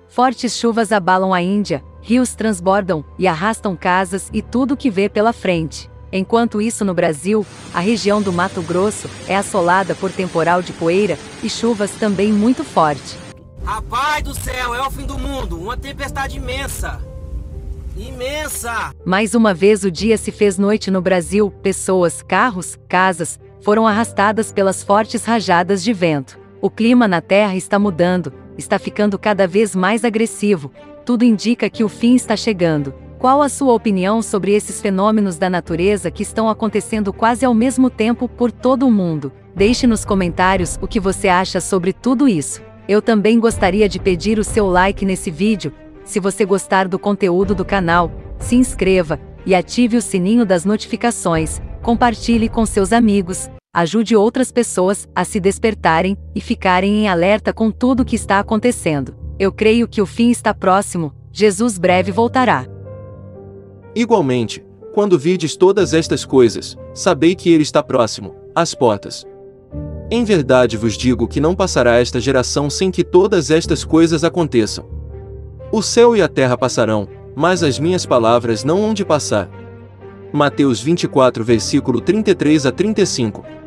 Fortes chuvas abalam a Índia, rios transbordam e arrastam casas e tudo que vê pela frente. Enquanto isso, no Brasil, a região do Mato Grosso é assolada por temporal de poeira e chuvas também muito fortes. Rapaz do céu, é o fim do mundo, uma tempestade imensa. Imensa! Mais uma vez o dia se fez noite no Brasil, pessoas, carros, casas, foram arrastadas pelas fortes rajadas de vento. O clima na Terra está mudando, está ficando cada vez mais agressivo, tudo indica que o fim está chegando. Qual a sua opinião sobre esses fenômenos da natureza que estão acontecendo quase ao mesmo tempo por todo o mundo? Deixe nos comentários o que você acha sobre tudo isso. Eu também gostaria de pedir o seu like nesse vídeo. Se você gostar do conteúdo do canal, se inscreva e ative o sininho das notificações, compartilhe com seus amigos, ajude outras pessoas a se despertarem e ficarem em alerta com tudo o que está acontecendo. Eu creio que o fim está próximo, Jesus breve voltará. Igualmente, quando virdes todas estas coisas, sabei que ele está próximo, às portas. Em verdade vos digo que não passará esta geração sem que todas estas coisas aconteçam. O céu e a terra passarão, mas as minhas palavras não hão de passar. Mateus 24, versículo 33 a 35.